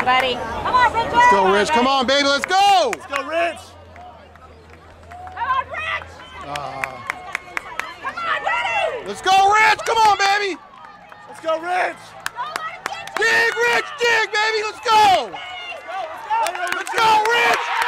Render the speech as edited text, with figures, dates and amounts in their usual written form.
on, buddy. Come on, Rich. Let's go, Rich. Come on, baby. Let's go. Let's go, Rich. Come on, Rich. Come on, Daddy. Let's go, Rich. Come on, baby. Let's go, Rich. Dig, Rich. Dig, baby. Let's go. Let's go. Let's go, Rich.